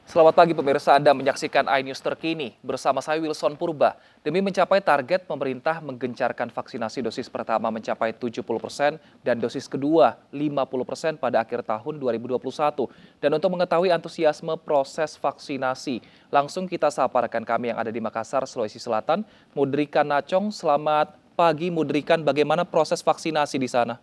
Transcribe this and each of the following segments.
Selamat pagi pemirsa, Anda menyaksikan iNews terkini bersama saya Wilson Purba. Demi mencapai target, pemerintah menggencarkan vaksinasi dosis pertama mencapai 70% dan dosis kedua 50% pada akhir tahun 2021. Dan untuk mengetahui antusiasme proses vaksinasi, langsung kita sapa rekan kami yang ada di Makassar, Sulawesi Selatan, Mudrikan Nacong. Selamat pagi Mudrikan, bagaimana proses vaksinasi di sana?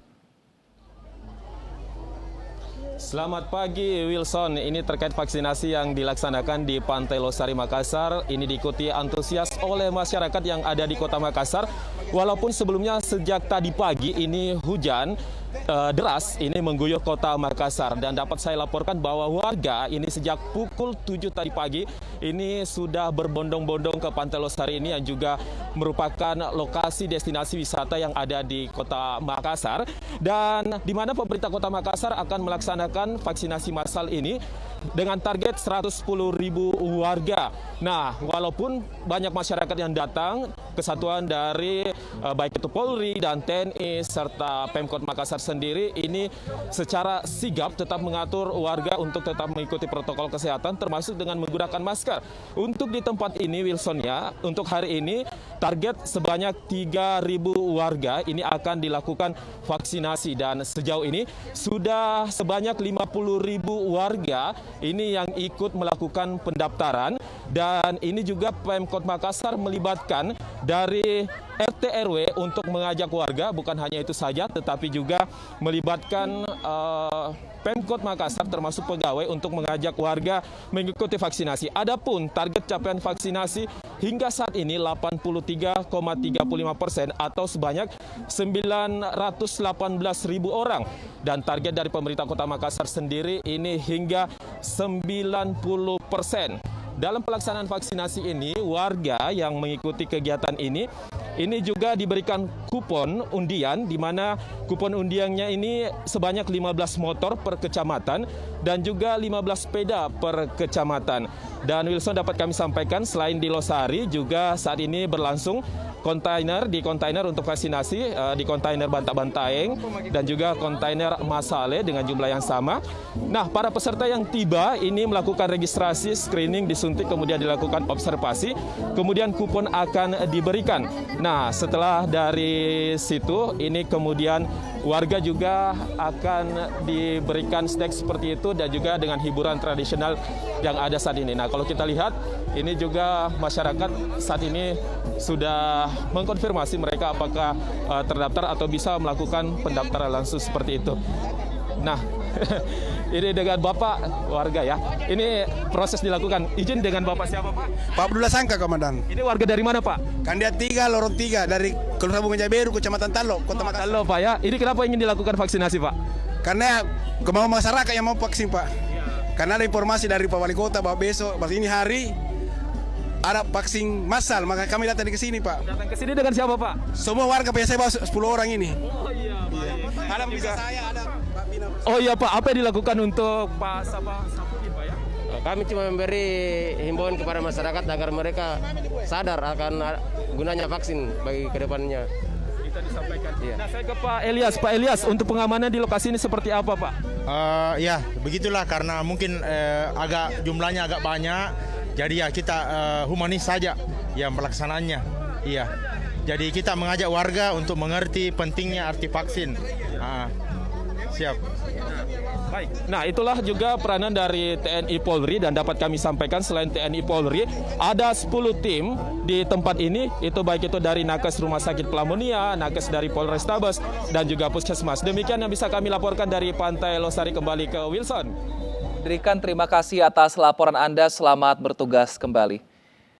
Selamat pagi Wilson, ini terkait vaksinasi yang dilaksanakan di Pantai Losari Makassar. Ini diikuti antusias oleh masyarakat yang ada di kota Makassar. Walaupun sebelumnya sejak tadi pagi ini hujan deras ini mengguyur kota Makassar. Dan dapat saya laporkan bahwa warga ini sejak pukul 7 tadi pagi ini sudah berbondong-bondong ke Pantai Losari ini yang juga merupakan lokasi destinasi wisata yang ada di kota Makassar. Dan di mana pemerintah kota Makassar akan melaksanakan vaksinasi massal ini dengan target 110.000 warga. Nah, walaupun banyak masyarakat yang datang, kesatuan dari baik itu Polri dan TNI serta Pemkot Makassar sendiri ini secara sigap tetap mengatur warga untuk tetap mengikuti protokol kesehatan termasuk dengan menggunakan masker. Untuk di tempat ini Wilson ya, untuk hari ini target sebanyak 3.000 warga ini akan dilakukan vaksinasi dan sejauh ini sudah sebanyak 50.000 warga ini yang ikut melakukan pendaftaran. Dan ini juga Pemkot Makassar melibatkan dari RT RW untuk mengajak warga, bukan hanya itu saja tetapi juga melibatkan Pemkot Makassar termasuk pegawai untuk mengajak warga mengikuti vaksinasi. Adapun target capaian vaksinasi hingga saat ini 83,35% atau sebanyak 918.000 orang. Dan target dari pemerintah Kota Makassar sendiri ini hingga 90%. Dalam pelaksanaan vaksinasi ini, warga yang mengikuti kegiatan ini juga diberikan kupon undian, di mana kupon undiannya ini sebanyak 15 motor per kecamatan dan juga 15 sepeda per kecamatan. Dan Wilson dapat kami sampaikan selain di Losari juga saat ini berlangsung kontainer untuk vaksinasi di kontainer Bantaeng dan juga kontainer Masale dengan jumlah yang sama. Nah, para peserta yang tiba ini melakukan registrasi, screening, disuntik, kemudian dilakukan observasi, kemudian kupon akan diberikan. Nah, setelah dari situ ini kemudian warga juga akan diberikan snack seperti itu dan juga dengan hiburan tradisional yang ada saat ini. Nah, kalau kita lihat ini juga masyarakat saat ini sudah mengkonfirmasi mereka apakah terdaftar atau bisa melakukan pendaftaran langsung seperti itu. Nah, ini dengan Bapak warga ya. Ini proses dilakukan. Izin dengan Bapak siapa Pak? Pak Abdullah Sangka, Komandan. Ini warga dari mana Pak? Kandidat 3, Lorong 3 dari Kelurahan Bunga Beru, Kecamatan Talo, Kota Makassar. Halo Pak ya. Ini kenapa ingin dilakukan vaksinasi Pak? Karena kemauan masyarakat yang mau vaksin Pak. Karena ada informasi dari Pak Wali Kota bahwa besok pas ini hari ada vaksin massal, maka kami datang ke sini Pak. Datang ke sini dengan siapa Pak? Semua warga punya saya bawa 10 orang ini. Oh iya Pak. Ada bisa saya, ada Pak Bina. Oh iya Pak, apa yang dilakukan untuk Pak Sapudin Pak ya? Kami cuma memberi himbauan kepada masyarakat agar mereka sadar akan gunanya vaksin bagi kedepannya. Kita disampaikan. Iya. Nah, saya ke Pak Elias. Pak Elias, untuk pengamanan di lokasi ini seperti apa Pak? Ya, begitulah karena mungkin jumlahnya agak banyak. Jadi ya kita humanis saja yang pelaksanaannya. Iya. Jadi kita mengajak warga untuk mengerti pentingnya arti vaksin. Siap. Baik. Nah, itulah juga peranan dari TNI Polri dan dapat kami sampaikan selain TNI Polri ada 10 tim di tempat ini, itu baik itu dari Nakes Rumah Sakit Pelamonia, Nakes dari Polrestabes dan juga Puskesmas. Demikian yang bisa kami laporkan dari Pantai Losari, kembali ke Wilson. Berikan terima kasih atas laporan Anda, selamat bertugas kembali.